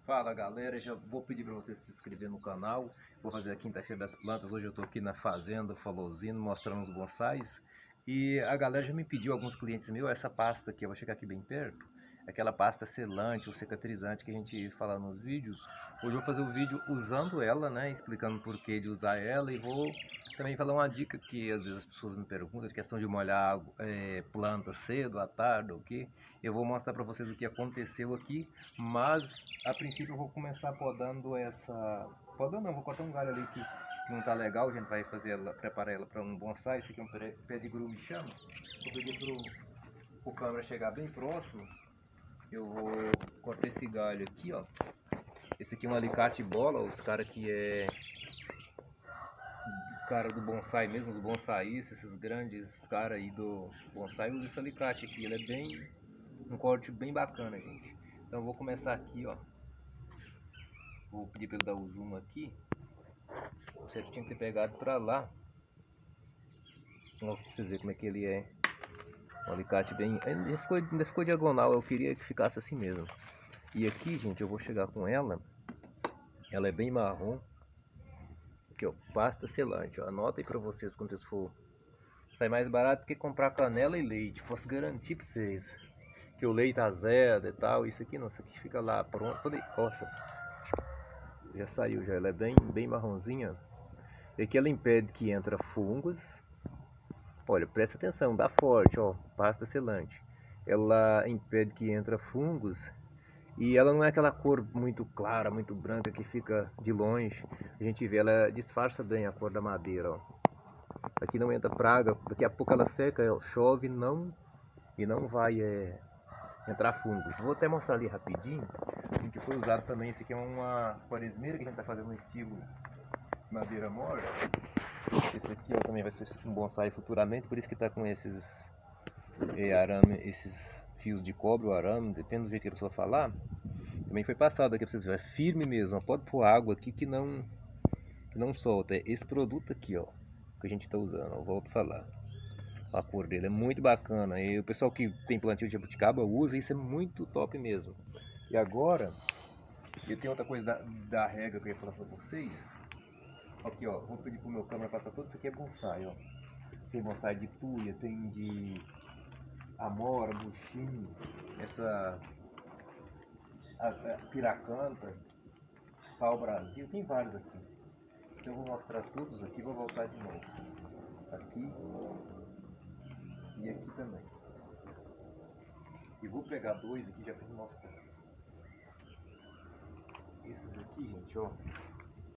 Fala galera, já vou pedir para você se inscrever no canal. Vou fazer a quinta-feira das plantas. Hoje eu estou aqui na fazenda Falozino mostrando os bonsais. E a galera já me pediu, alguns clientes meus, essa pasta aqui. Eu vou chegar aqui bem perto. Aquela pasta selante ou cicatrizante que a gente fala nos vídeos. Hoje eu vou fazer o vídeo usando ela, né? Explicando o porquê de usar ela. E vou também falar uma dica que às vezes as pessoas me perguntam, de questão de molhar planta cedo, à tarde, o que. Eu vou mostrar para vocês o que aconteceu aqui, mas a princípio eu vou começar podando essa... Podando não, vou cortar um galho ali que não tá legal, a gente vai fazer ela, preparar ela para um bonsai. Esse aqui é um pé de grumichama. Vou pedir pro câmera chegar bem próximo. Eu vou cortar esse galho aqui, ó. Esse aqui é um alicate bola, os caras que é... O cara do bonsai mesmo, os bonsaístas, esses grandes caras aí do bonsai, usam esse alicate aqui. Ele é bem... um corte bem bacana, gente. Então eu vou começar aqui, ó. Vou pedir para ele dar o zoom aqui. Você tinha que ter pegado para lá. Ó, pra vocês verem como é que ele é. Um alicate bem... Ainda ficou diagonal, eu queria que ficasse assim mesmo. E aqui, gente, eu vou chegar com ela. Ela é bem marrom. Aqui, ó, pasta selante. Ó. Anota aí para vocês quando vocês for. Sai mais barato que comprar canela e leite. Posso garantir para vocês que o leite azeda e tal. Isso aqui não, isso aqui fica lá pronto. Nossa, já saiu já. Ela é bem marronzinha. E aqui ela impede que entra fungos. Olha, presta atenção, dá forte, ó, pasta selante. Ela impede que entra fungos. E ela não é aquela cor muito clara, muito branca que fica de longe. A gente vê, ela disfarça bem a cor da madeira, ó. Aqui não entra praga, daqui a pouco ela seca, chove e não vai entrar fungos. Vou até mostrar ali rapidinho o que foi usado também. Esse aqui é uma quaresmeira que a gente está fazendo no estilo madeira morta. Esse aqui, ó, também vai ser um bonsai futuramente, por isso que está com esses arame, esses fios de cobre ou arame, depende do jeito que a pessoa falar. Também foi passado aqui para vocês verem, é firme mesmo, ó. Pode pôr água aqui que não solta. É esse produto aqui, ó, que a gente está usando, ó, volto a falar. A cor dele é muito bacana, e o pessoal que tem plantio de jabuticaba usa, isso é muito top mesmo. E agora, eu tenho outra coisa da rega que eu ia falar para vocês. Aqui, ó, vou pedir pro meu câmera passar tudo isso aqui, é bonsai, ó. Tem bonsai de tuia, tem de amora, buchim, essa a piracanta, pau Brasil, tem vários aqui. Então eu vou mostrar todos aqui, vou voltar de novo. Aqui e aqui também. E vou pegar dois aqui já para mostrar. Esses aqui, gente, ó.